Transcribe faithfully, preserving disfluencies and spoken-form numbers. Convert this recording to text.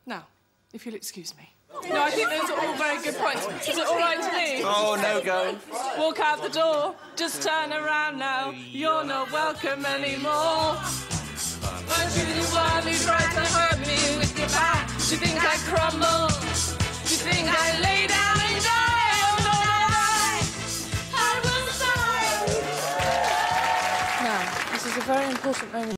Now, if you'll excuse me. No, I think those are all very good points. Is it all right to leave? Oh, no go. Walk out the door, just turn around now. You're not welcome anymore. Won't you the one who tried to hurt me with your back? Do you think I crumble? Do you think I lay down and die? Oh, no, I, I will die. Now, this is a very important moment.